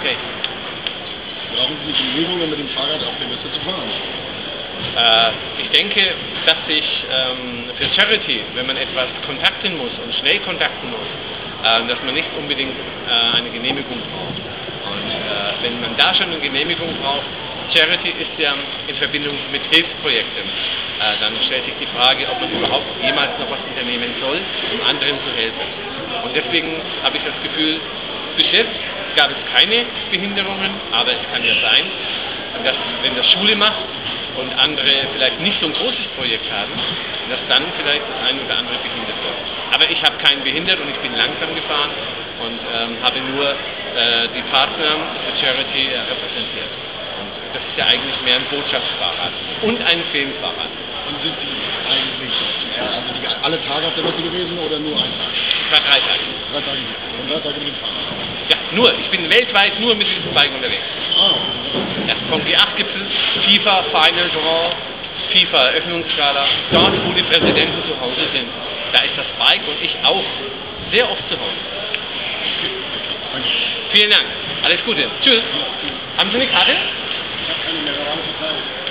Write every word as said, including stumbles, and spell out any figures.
Okay. Brauchen Sie die Genehmigung, mit dem Fahrrad auf der Weste zu fahren? Äh, ich denke, dass sich ähm, für Charity, wenn man etwas kontakten muss und schnell kontakten muss, äh, dass man nicht unbedingt äh, eine Genehmigung braucht. Und äh, wenn man da schon eine Genehmigung braucht, Charity ist ja in Verbindung mit Hilfsprojekten, äh, dann stellt sich die Frage, ob man überhaupt jemals noch was unternehmen soll, um anderen zu helfen. Und deswegen habe ich das Gefühl, bis jetzt gab es keine Behinderungen, aber es kann ja sein, dass wenn das Schule macht und andere vielleicht nicht so ein großes Projekt haben, dass dann vielleicht das eine oder andere behindert wird. Aber ich habe keinen behindert und ich bin langsam gefahren und ähm, habe nur äh, die Partner für Charity äh, repräsentiert. Und das ist ja eigentlich mehr ein Botschaftsfahrrad und ein Filmfahrrad. Und sind Sie eigentlich äh, also die, alle Tage auf der Messe gewesen oder nur ein Tag? Ich war drei Tage. Drei Tage, und drei Tage mit dem Fahrrad? Ja, nur. Ich bin weltweit nur mit diesem Bike unterwegs. Ah. Ja, vom G acht Gipfel, FIFA Final Draw, FIFA Eröffnungsgala, dort wo die Präsidenten zu Hause sind. Da ist das Bike und ich auch sehr oft zu Hause. Danke. Vielen Dank. Alles Gute. Tschüss. Haben Sie eine Karte? Ich habe keine mehr, aber alles verteilt.